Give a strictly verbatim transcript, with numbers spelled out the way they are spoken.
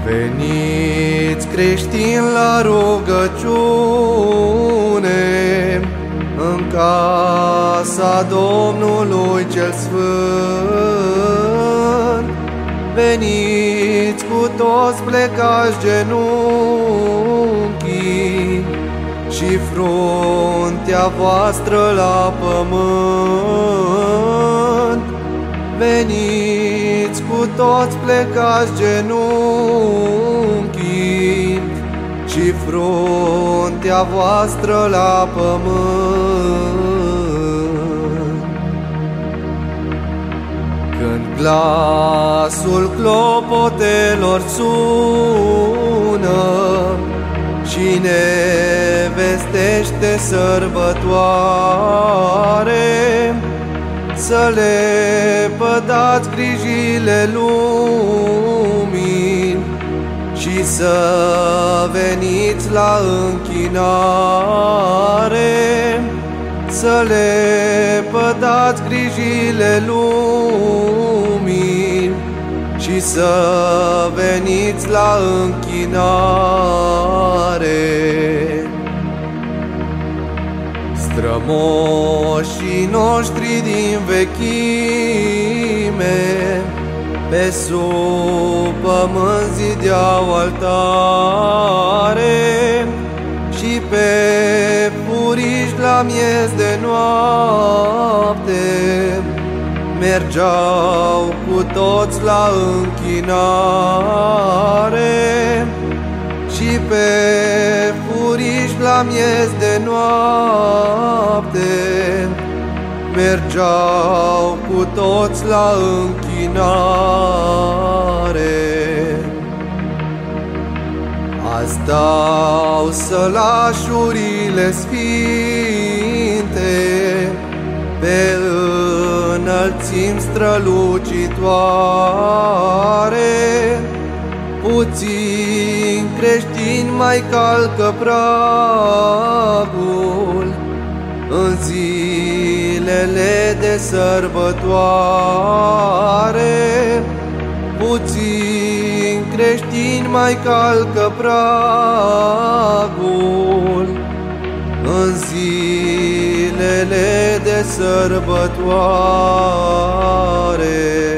Veniți creștini la rugăciune, în casa Domnului cel Sfânt. Veniți cu toți plecați genunchii și fruntea voastră la pământ. Veniți cu toți plecați genunchii și fruntea voastră la pământ. Când glasul clopotelor sună și ne vestește sărbătoare, să le pădați grijile lumii și să veniți la închinare. Să le pădați grijile lumii și să veniți la închinare. Strămoșii noștri din vechime pe sub pământ zideau altare și pe furiș la miez de noapte mergeau cu toți la închinare. Și pe furiș la miez de noapte mergeau cu toți la închinare. Azi dau sălașurile sfinte pe înălțimi strălucitoare. Puțini creștini mai calcă pragul în zilele de sărbătoare. Puțini creștini mai calcă pragul în zilele de sărbătoare.